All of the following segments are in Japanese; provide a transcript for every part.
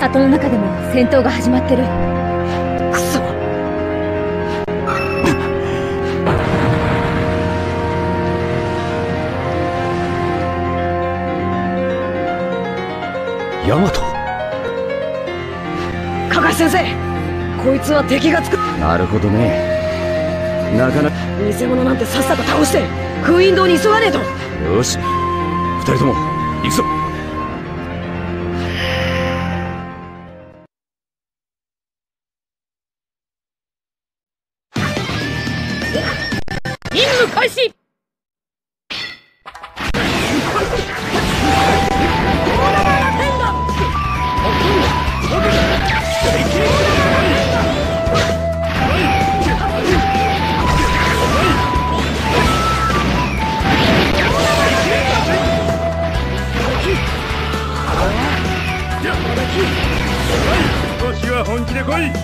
里の中でも戦闘が始まってる。 くそ。 ヤマト。 加賀先生、こいつは敵がつく。 なるほどね。なかなか偽物なんてさっさと倒して封印堂に急がねえと。 よし、二人とも行くぞ。 任務開始。 少しは本気で来い。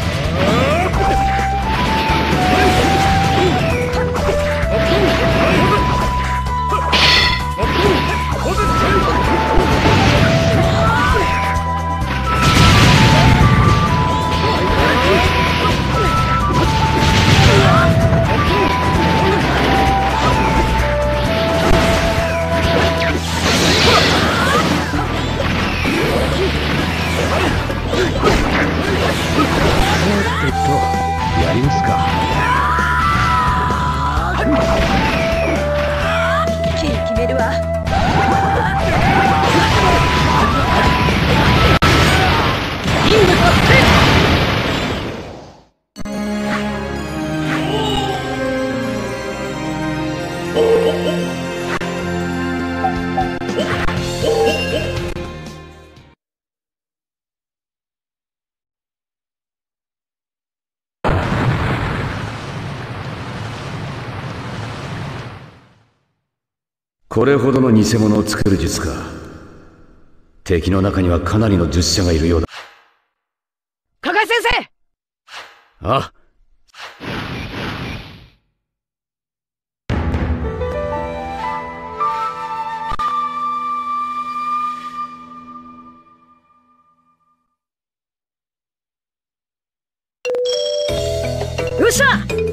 やりますか。 一気に決めるわ。 任務達成。 これほどの偽物を作る術か。敵の中にはかなりの術者がいるようだ。 加賀先生。 あ、 よっしゃ。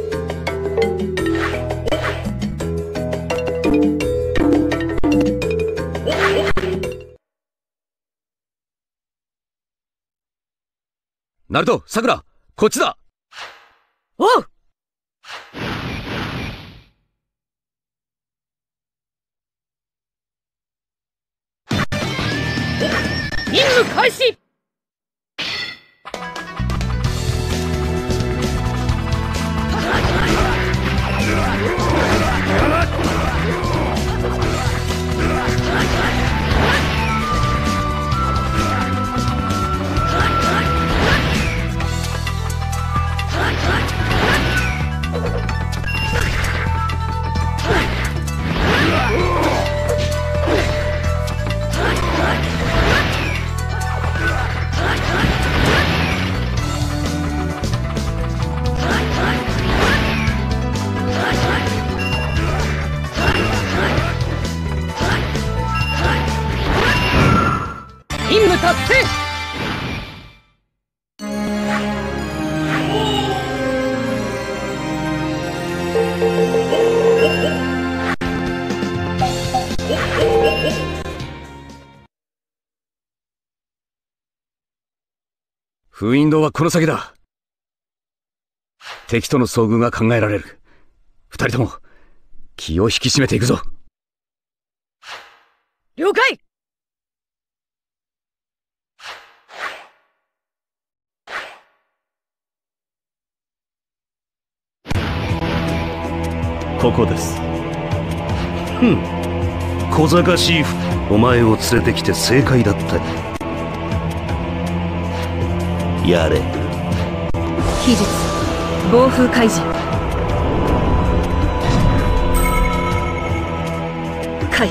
ナルト、さくら、こっちだ。 おう。任務開始。任務達成。 封印堂はこの先だ。敵との遭遇が考えられる。二人とも気を引き締めていくぞ。 了解。 ここです。小賢しい。お前を連れてきて正解だった。やれ。 秘術暴風怪人。 解。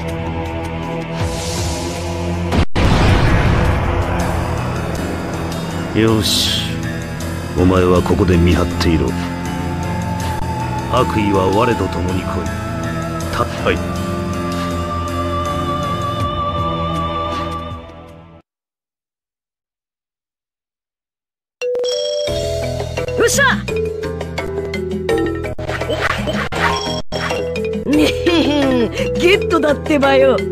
よし、お前はここで見張っていろ。悪意は我と共に来い。はい。 倒した。ねえ、ゲットだってばよ。ね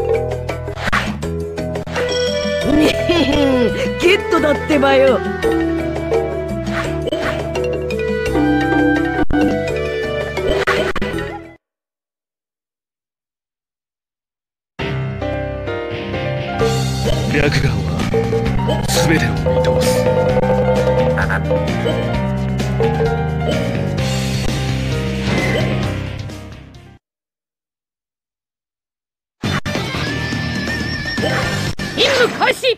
え、ゲットだってばよ。 白眼は全てを見通す。 任務開始。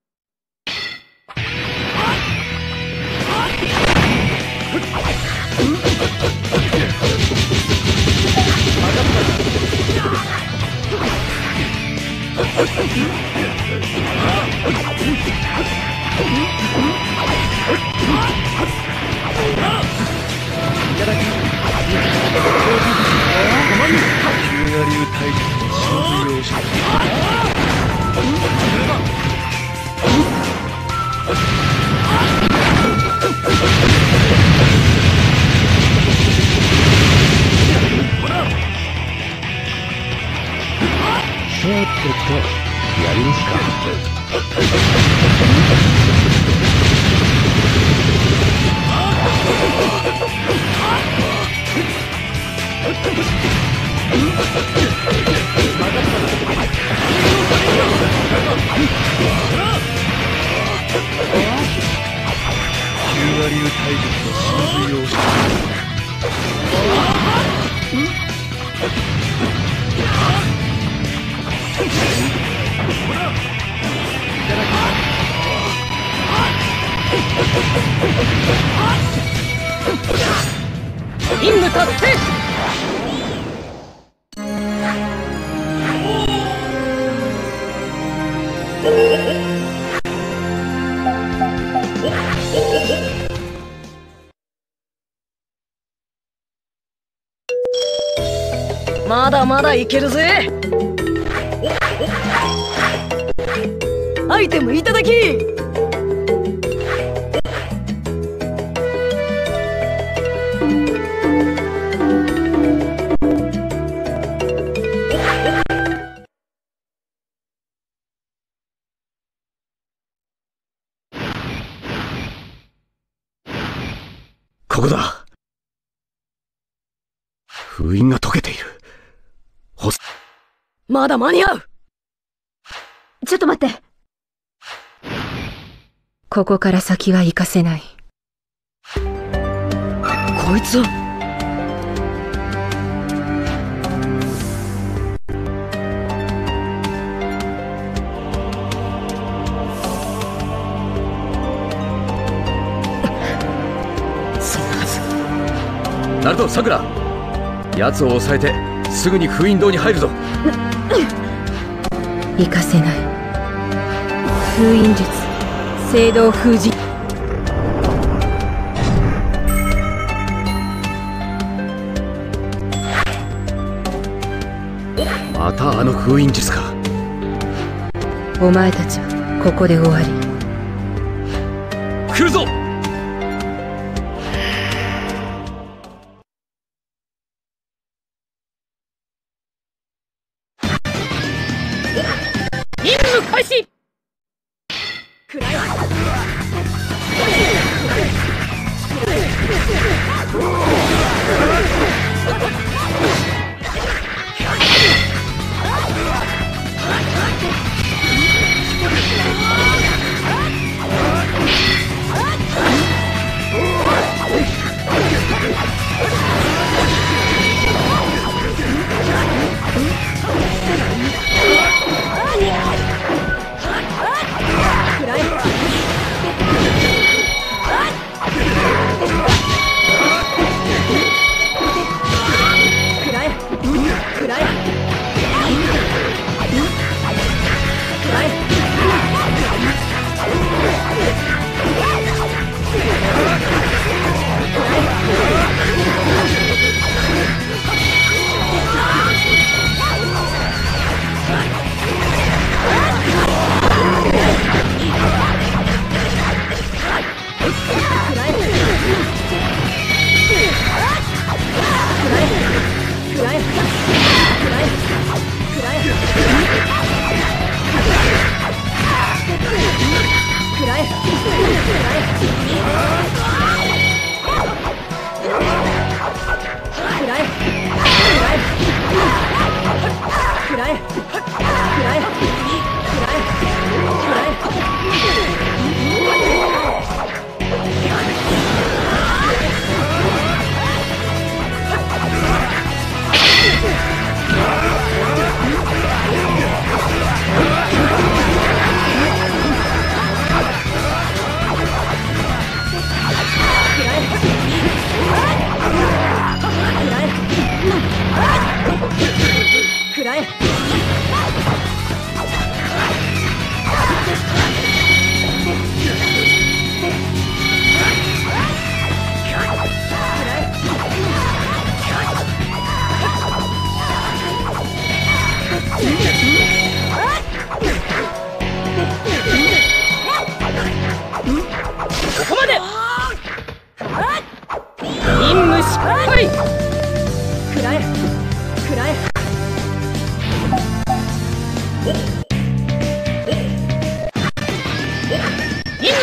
竜我流大陸の真髄容赦。 ちょっとやりますか。 竜我流大陸の真髄容赦。 任務達成。まだまだいけるぜ。アイテムいただき。 ここだ。封印が解けている。 まだ間に合う。 ちょっと待って。ここから先は行かせない。 こいつは。そんなはず。 ナルト、サクラ、奴を抑えてすぐに封印堂に入るぞ。 行かせない。封印術、聖堂封じ。 またあの封印術か。 お前たちはここで終わり。 来るぞ。 任務開始。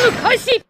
務開始。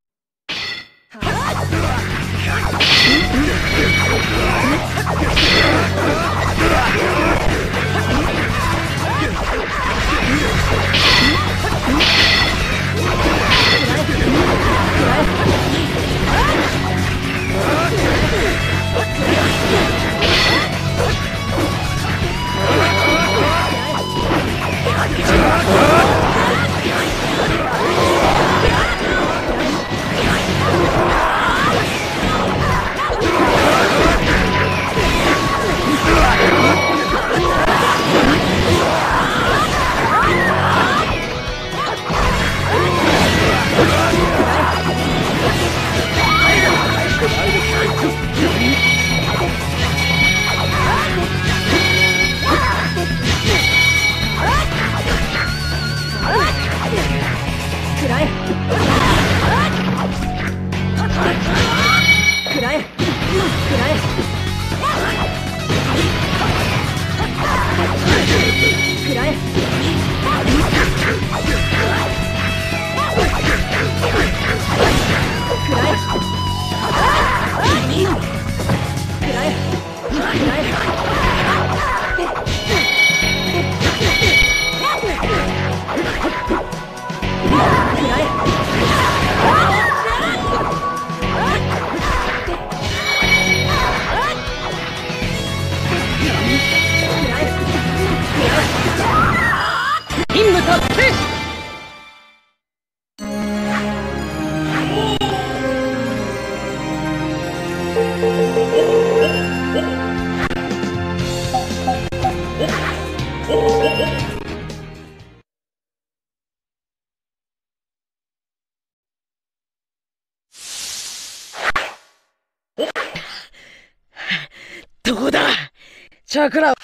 どこだチャクラ。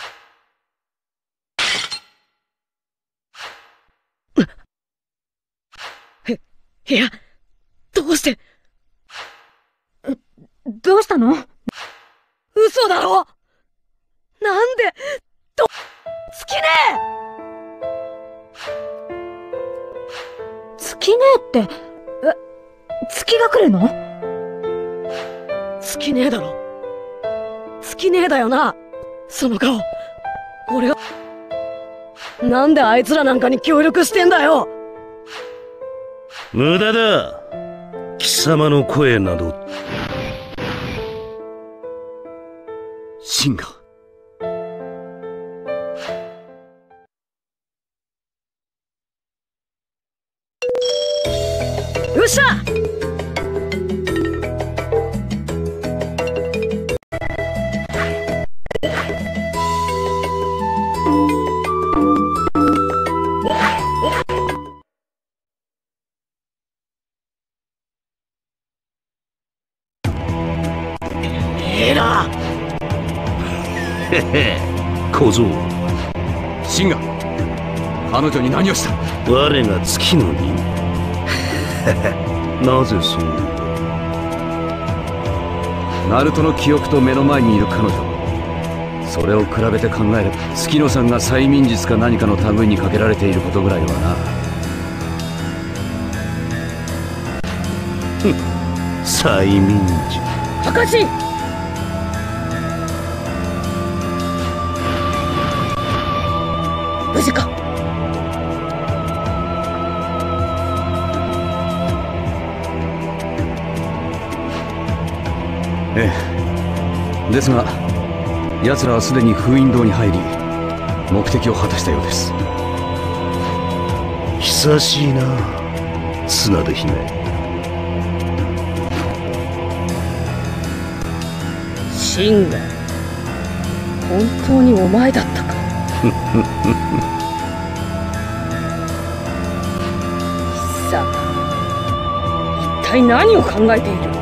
いや、どうして。 どうしたの？ 嘘だろ。なんで、月ねえ。月ねえって、月が来るの？ 月ねえだろ。月ねえだよな。その顔。俺は、なんであいつらなんかに協力してんだよ。 無駄だ。貴様の声など。 シンガ。 よっしゃ。 へへ、小僧。 シンガ、彼女に何をした？ 我が月野になぜそう？ ナルトの記憶と目の前にいる彼女、それを比べて考えれば月野さんが催眠術か何かの類にかけられていることぐらいはな。催眠術。 博士。無事か。 ええ、ですが奴らはすでに封印洞に入り目的を果たしたようです。 久しいな、綱手姫。 シンガ、本当にお前だったか。貴様、一体何を考えている？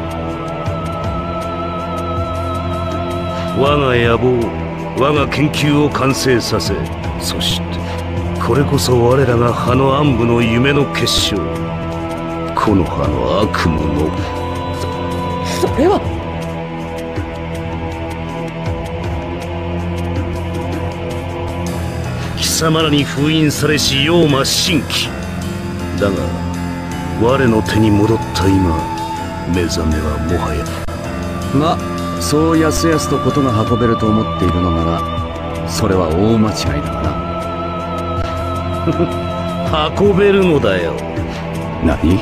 我が野望、我が研究を完成させ、そしてこれこそ我らが葉の暗部の夢の結晶、木の葉の悪夢の。 それは。貴様らに封印されし妖魔神器だが、 我の手に戻った今、目覚めはもはや。 まあそうやすやすと事が運べると思っているのならそれは大間違いだがな。 運べるのだよ。 何？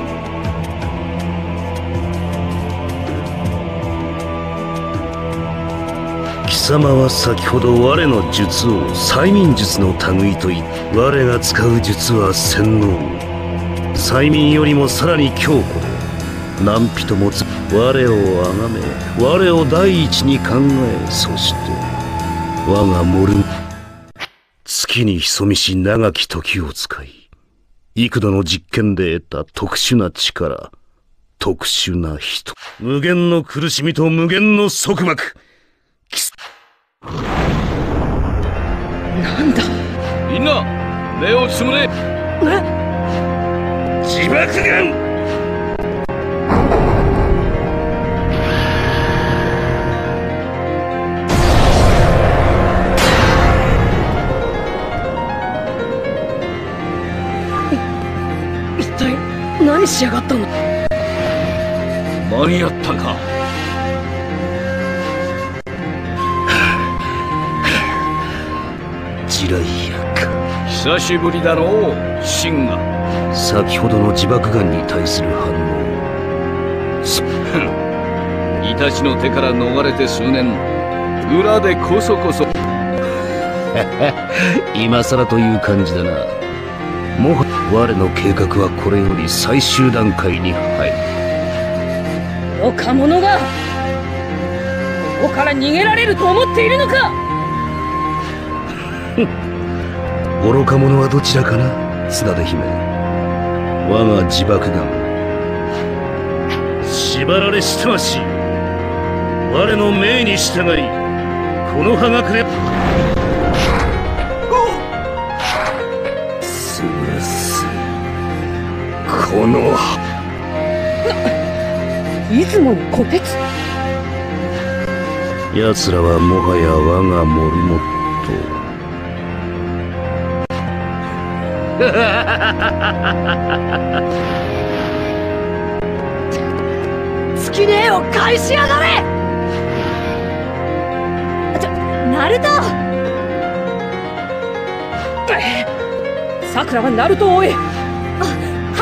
貴様は先ほど我の術を催眠術の類と言って、我が使う術は洗脳。催眠よりもさらに強固で、何人も我を崇め、我を第一に考え、そして我がモル月に潜みし長き時を使い、幾度の実験で得た特殊な力、特殊な人、無限の苦しみと無限の束縛。 なんだ。 みんな目をつむれ。 自爆眼。 一体何しやがったの。 間に合ったか。 地雷役。 久しぶりだろう、シンが。 先ほどの自爆眼に対する反応。 イタチの手から逃れて数年、裏でこそこそ。 今更という感じだな。もはや我の計画はこれより最終段階に入る。 愚か者がここから逃げられると思っているのか。 愚か者はどちらかな、砂出姫。我が自爆眼。縛られしてまし。我の命に従い、この葉隠れ。潰す。この葉。 出雲の虎鉄。 奴らはもはや我がモルモット。 月の絵を返しやがれ。 ナルト。 さくらはナルトを追え。 はい。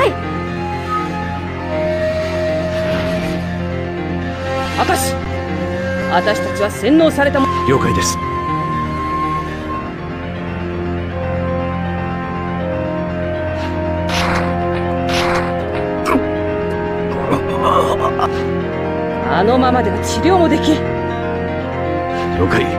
明石、私たちは洗脳されたも。 了解です。 あのままでは治療もできん。 了解。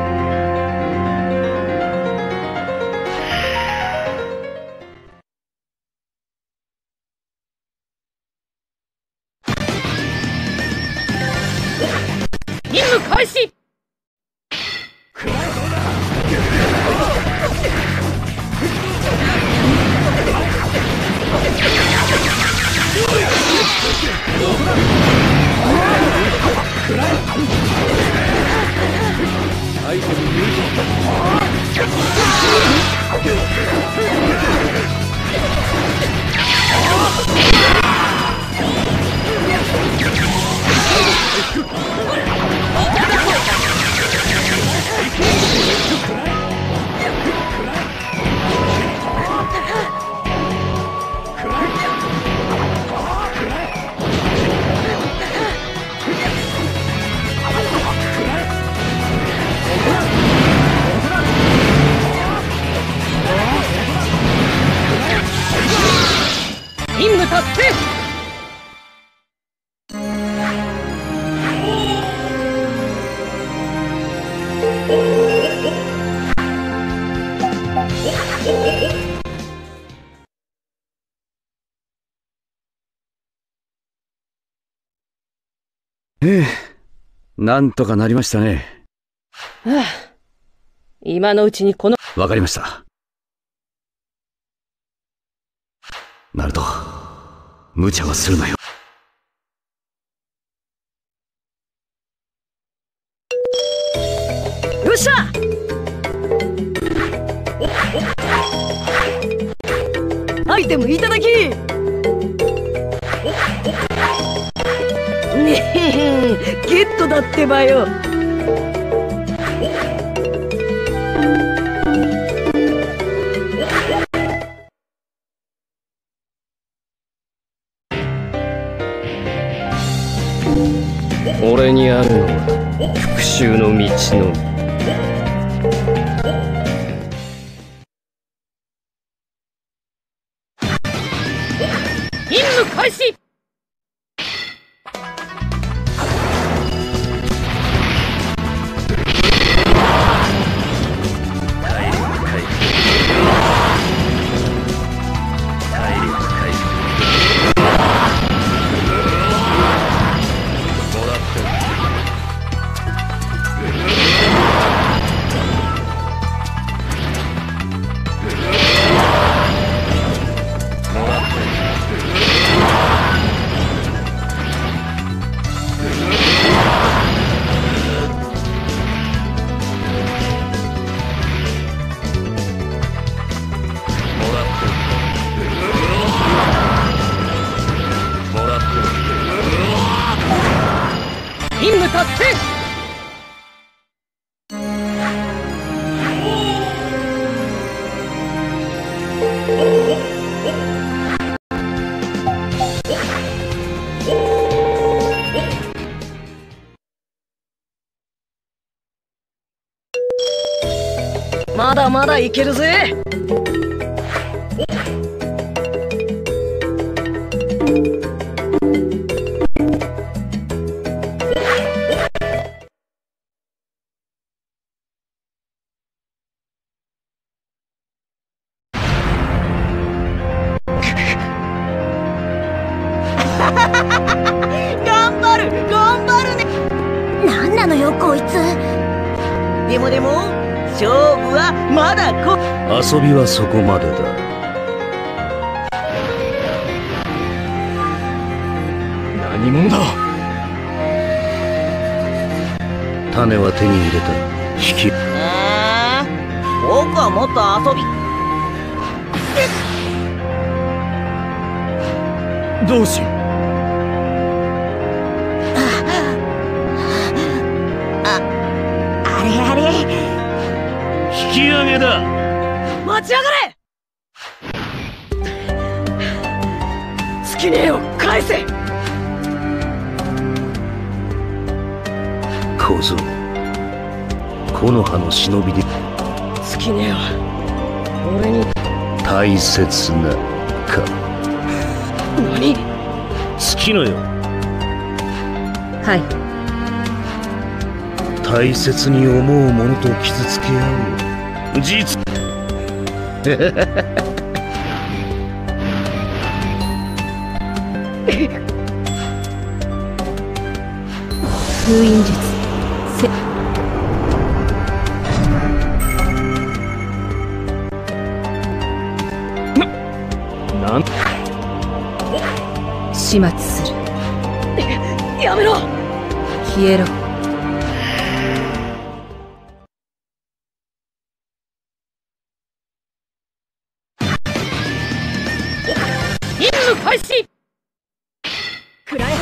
任務開始。任務達成。 なんとかなりましたね。 はあ、今のうちにこの。 わかりました。ナルト、無茶はするなよ。 よっしゃ。アイテムいただき。 ゲットだってばよ。 俺にあるのは復讐の道のみ。 任務開始。任務達成。まだまだいけるぜ。頑張るね。 なんなのよこいつ。 でも勝負はまだ遊びはそこまでだ。 何者だ。 種は手に入れた。引き僕はもっと遊び。 どうしよう。 あれ引き上げだ。 待ち上がれ。月音を返せ。 小僧、木の葉の忍びで月音は俺に大切なか。 何？ 月のよ、 はい。 大切に思う者と傷つけ合う実封印術なん始末する。 やめろ。 消えろ。 任務開始。くらえ。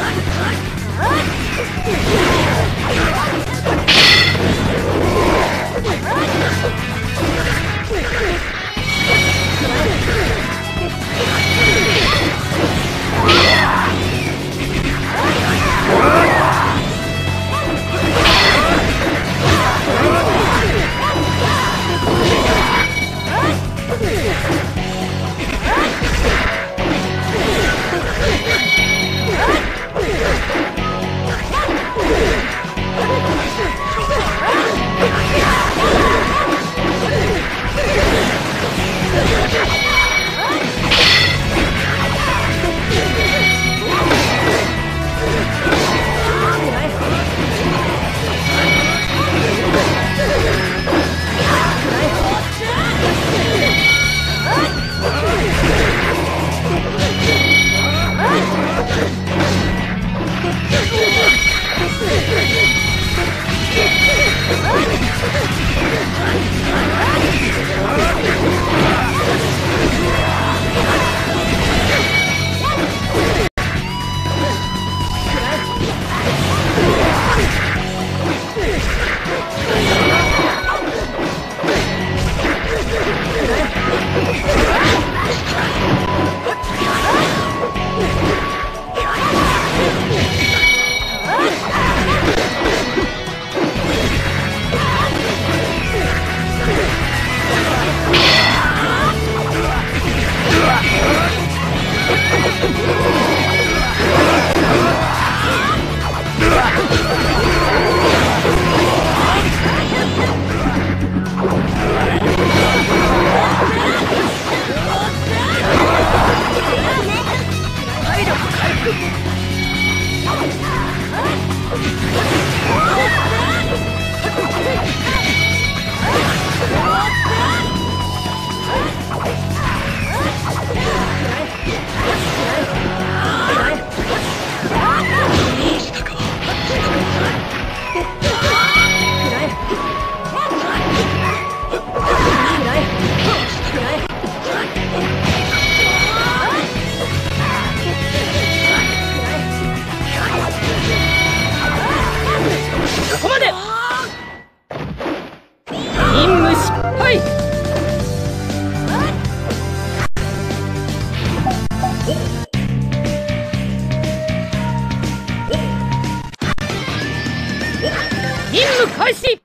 務開始。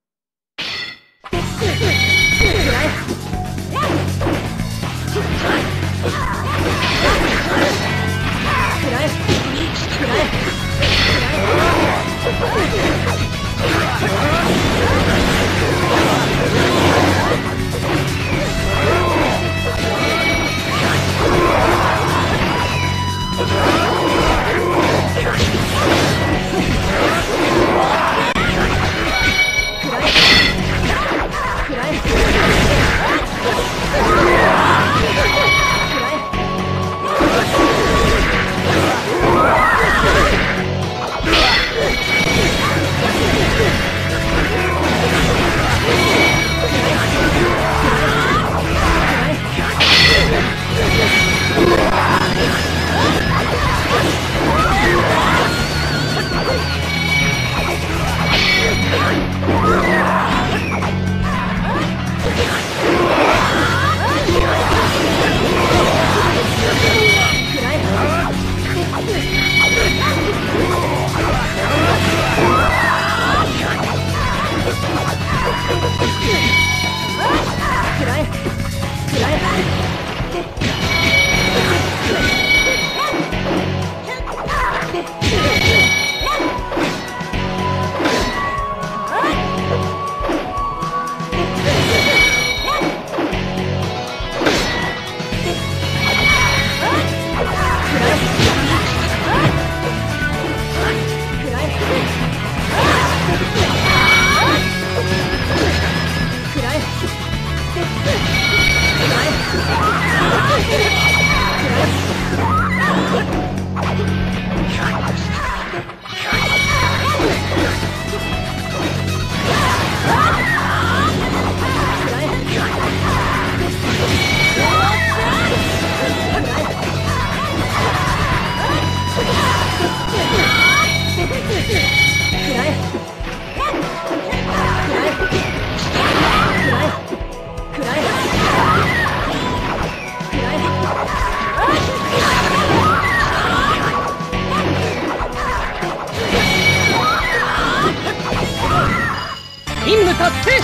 任務達成。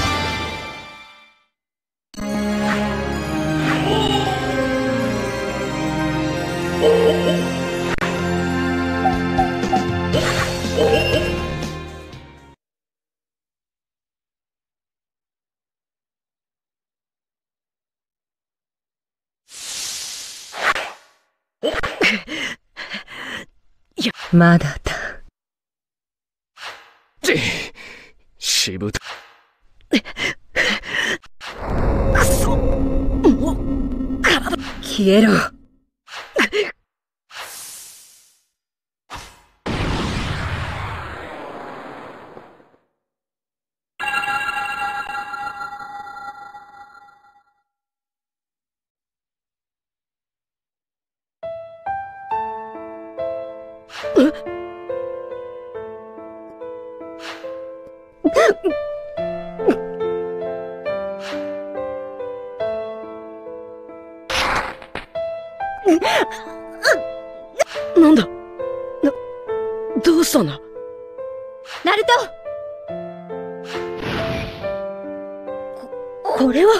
まだだ。 しぶと。 くそ。もう体。 消えろ。 なんだ。どうしたんだ。 ナルト。これは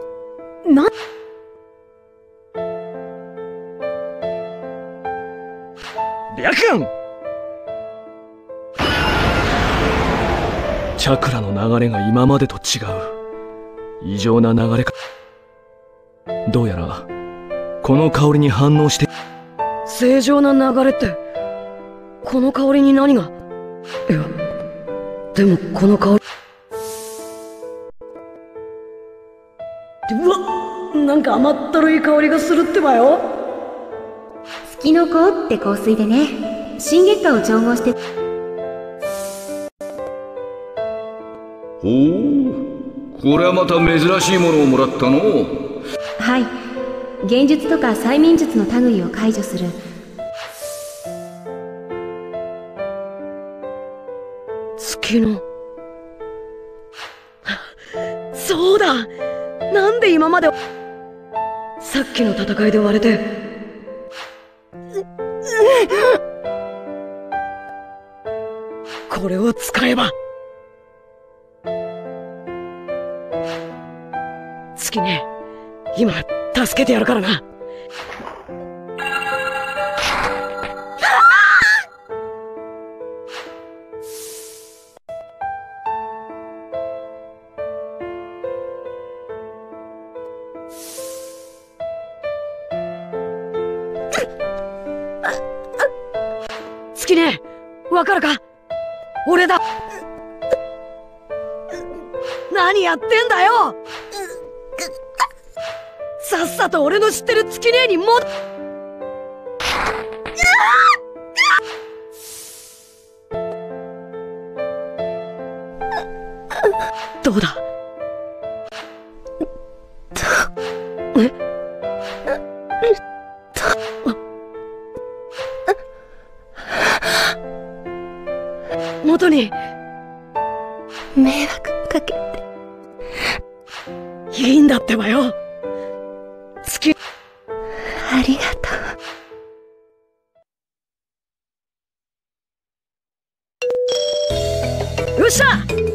白眼。チャクラの流れが今までと違う。異常な流れか。どうやらこの香りに反応して。 正常な流れって、この香りに何が。いや、でもこの香り。うわ、なんか甘ったるい香りがするってばよ。 月の子って香水でね、新月花を調合して。 ほう、これはまた珍しいものをもらったの。 はい、幻術とか催眠術の類を解除する。 月の。そうだ。なんで今まで。さっきの戦いで割れて。これを使えば。 今助けてやるからな。月ね、わかるか？俺だ。何やってんだよ。さっさと俺の知ってる月姉にどうだ？元に迷惑かけて。 いいんだってばよ。月、 ありがとう。 よっしゃ！